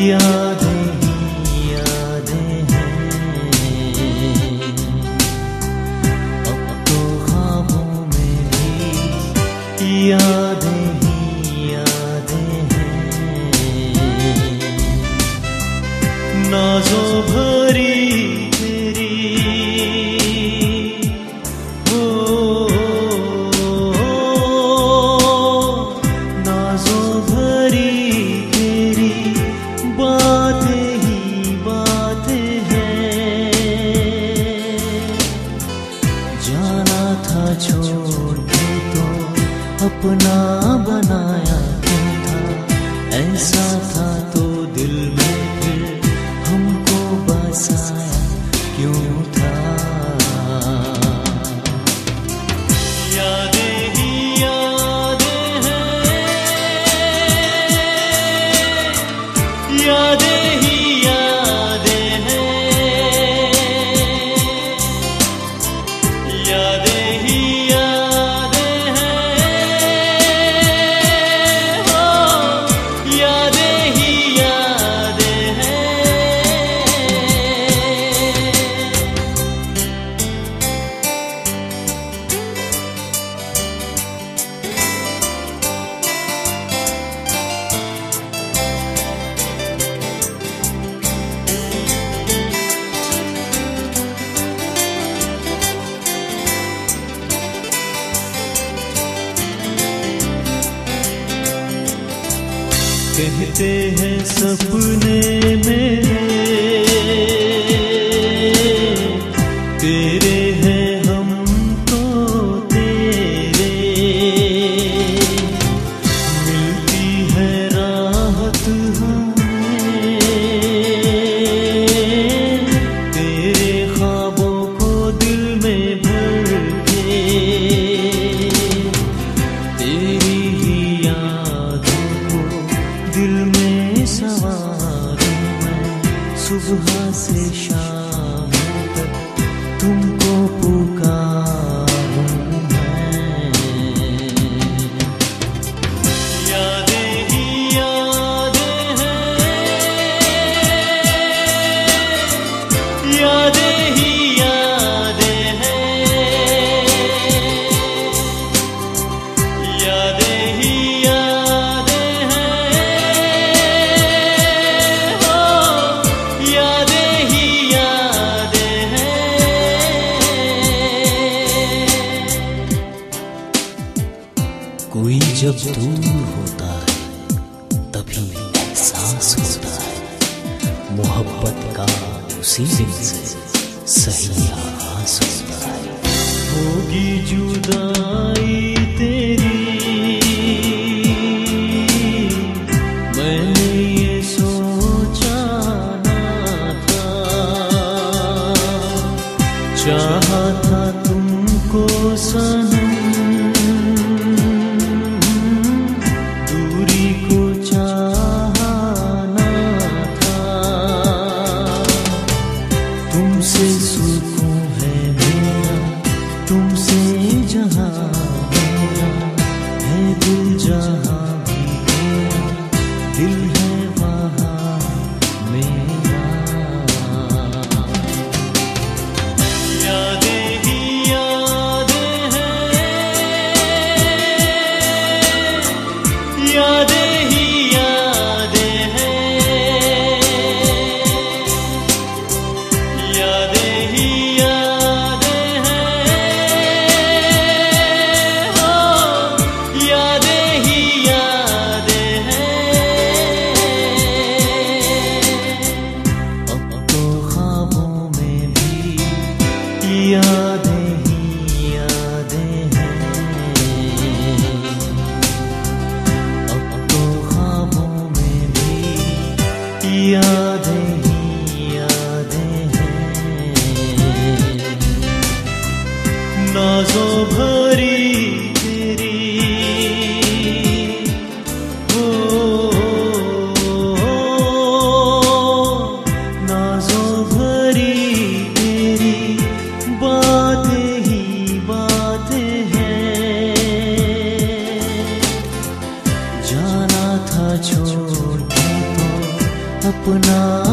यादें ही यादें हैं, अब तो ख्वाबों में भी यादें ही यादें हैं। नाज़ों भरी तेरी हो, नाज़ों भरी तेरी बातें ही बातें हैं। जाना था छोड़ के तो अपना बनाया क्यों था, ऐसा था तो दिल में फिर हमको बसाया क्यों था। यादें ही यादें हैं, यादें ही यादें हैं, यादें ही यादें हैं, हो यादें ही यादें हैं। कहते हैं सपने मेरे तेरे हैं, हम तो तेरे, मिलती है राहत हमें तेरे ख्वाबों को दिल में भर के। तेरी ही यादों को दिल में सवारूं मैं, सुबह से शाम तक तुमको पुकारूं मैं। यादें ही यादें हैं, यादें ही यादें हैं, यादें ही यादें हैं, हो यादें ही यादें हैं। कोई जब दूर होता है तभी एहसास होता है, मोहब्बत का उसी दिन से सही आगाज होता है। होगी जुदाई तेरी, मैंने ये सोचा ना था, चाहा था तुमको सनम, दूरी को चाहा ना था। तुमसे सुकून है मेरा, तुमसे जहां मेरा है, दिल जहां भी मेरा, दिल है वहां मेरा। यादें ही यादें हैं, यादें ही यादें हैं, यादें ही यादें हैं, हो यादें ही यादें हैं। अब तो ख्वाबों में भी यादें ही यादें हैं, अब तो ख्वाबों में भी यादें ही यादें हैं। नाज़ों भरी तेरी हो, नाज़ों भरी तेरी बातें ही बातें हैं। जाना था छोड़ के तो अपना